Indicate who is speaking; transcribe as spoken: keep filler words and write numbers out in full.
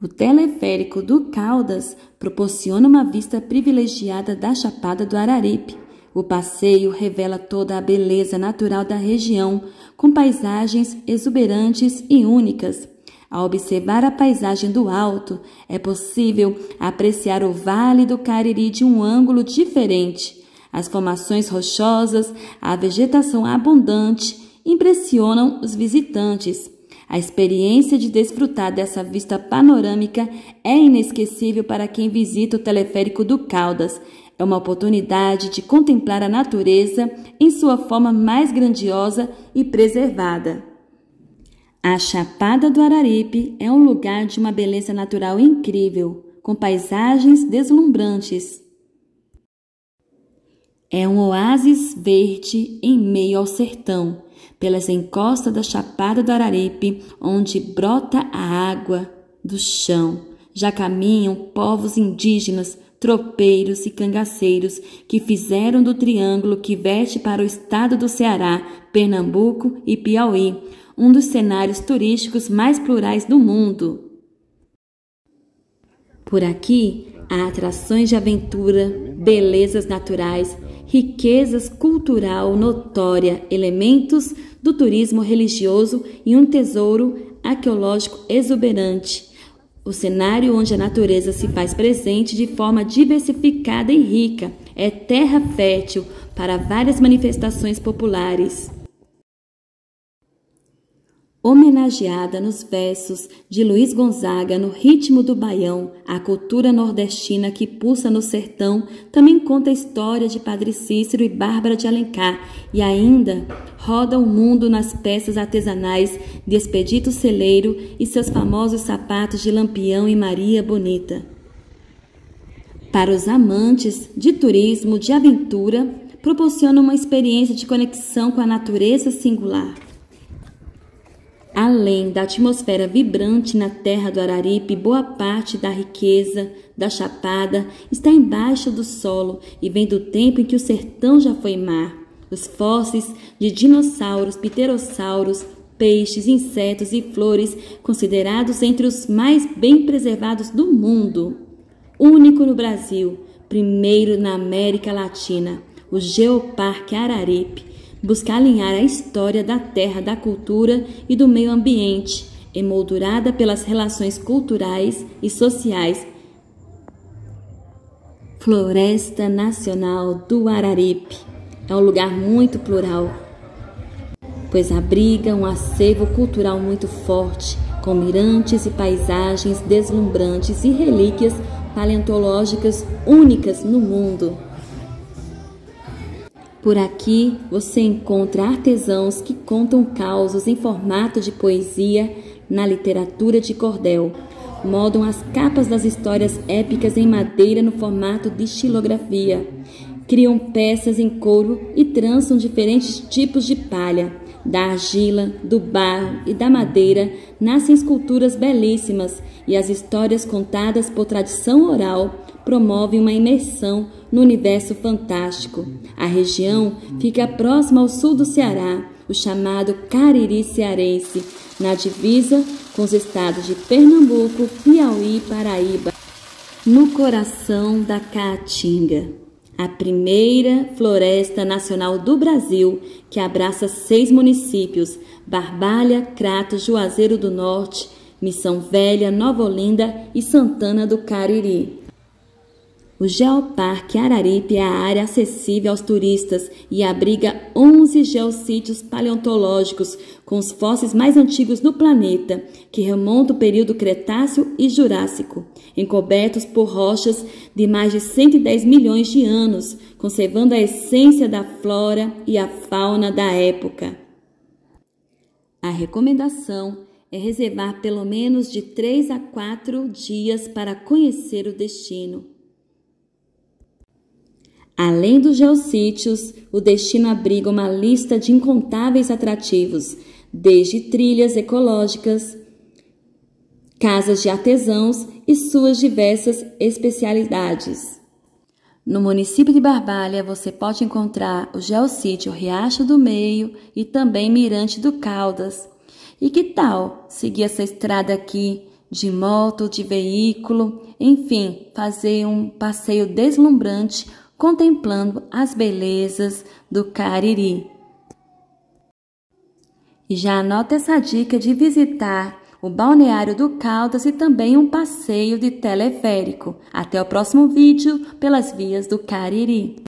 Speaker 1: O teleférico do Caldas proporciona uma vista privilegiada da Chapada do Araripe. O passeio revela toda a beleza natural da região, com paisagens exuberantes e únicas. Ao observar a paisagem do alto, é possível apreciar o Vale do Cariri de um ângulo diferente. As formações rochosas, a vegetação abundante, impressionam os visitantes. A experiência de desfrutar dessa vista panorâmica é inesquecível para quem visita o teleférico do Caldas. É uma oportunidade de contemplar a natureza em sua forma mais grandiosa e preservada. A Chapada do Araripe é um lugar de uma beleza natural incrível, com paisagens deslumbrantes. É um oásis verde em meio ao sertão, pelas encostas da Chapada do Araripe, onde brota a água do chão. Já caminham povos indígenas, tropeiros e cangaceiros que fizeram do triângulo que verte para o estado do Ceará, Pernambuco e Piauí um dos cenários turísticos mais plurais do mundo. Por aqui há atrações de aventura, belezas naturais, riquezas cultural notória, elementos do turismo religioso e um tesouro arqueológico exuberante. O cenário onde a natureza se faz presente de forma diversificada e rica é terra fértil para várias manifestações populares. Homenageada nos versos de Luiz Gonzaga no ritmo do baião, a cultura nordestina que pulsa no sertão também conta a história de Padre Cícero e Bárbara de Alencar e ainda roda o mundo nas peças artesanais de Expedito Celeiro e seus famosos sapatos de Lampião e Maria Bonita. Para os amantes de turismo de aventura, proporciona uma experiência de conexão com a natureza singular. Além da atmosfera vibrante na terra do Araripe, boa parte da riqueza da Chapada está embaixo do solo e vem do tempo em que o sertão já foi mar. Os fósseis de dinossauros, pterossauros, peixes, insetos e flores, considerados entre os mais bem preservados do mundo. Único no Brasil, primeiro na América Latina, o Geoparque Araripe busca alinhar a história da terra, da cultura e do meio ambiente, emoldurada pelas relações culturais e sociais. Floresta Nacional do Araripe é um lugar muito plural, pois abriga um acervo cultural muito forte, com mirantes e paisagens deslumbrantes e relíquias paleontológicas únicas no mundo. Por aqui você encontra artesãos que contam causos em formato de poesia na literatura de cordel, moldam as capas das histórias épicas em madeira no formato de xilografia, criam peças em couro e trançam diferentes tipos de palha. Da argila, do barro e da madeira nascem esculturas belíssimas e as histórias contadas por tradição oral promovem uma imersão no universo fantástico. A região fica próxima ao sul do Ceará, o chamado Cariri cearense, na divisa com os estados de Pernambuco, Piauí e Paraíba, no coração da Caatinga, a primeira floresta nacional do Brasil, que abraça seis municípios: Barbalha, Crato, Juazeiro do Norte, Missão Velha, Nova Olinda e Santana do Cariri. O Geoparque Araripe é a área acessível aos turistas e abriga onze geossítios paleontológicos com os fósseis mais antigos do planeta, que remontam ao período Cretáceo e Jurássico, encobertos por rochas de mais de cento e dez milhões de anos, conservando a essência da flora e a fauna da época. A recomendação é reservar pelo menos de três a quatro dias para conhecer o destino. Além dos geossítios, o destino abriga uma lista de incontáveis atrativos, desde trilhas ecológicas, casas de artesãos e suas diversas especialidades. No município de Barbalha, você pode encontrar o geossítio Riacho do Meio e também Mirante do Caldas. E que tal seguir essa estrada aqui de moto, de veículo, enfim, fazer um passeio deslumbrante contemplando as belezas do Cariri. E já anota essa dica de visitar o Balneário do Caldas e também um passeio de teleférico. Até o próximo vídeo pelas vias do Cariri.